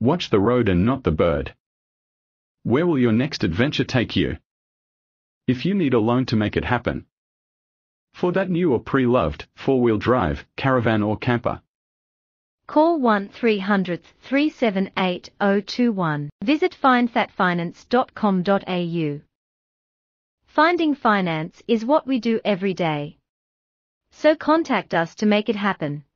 Watch the road and not the bird. Where will your next adventure take you? If you need a loan to make it happen. For that new or pre-loved, four-wheel drive, caravan or camper. Call 1-300-378-021. Visit findthatfinance.com.au. Finding finance is what we do every day. So contact us to make it happen.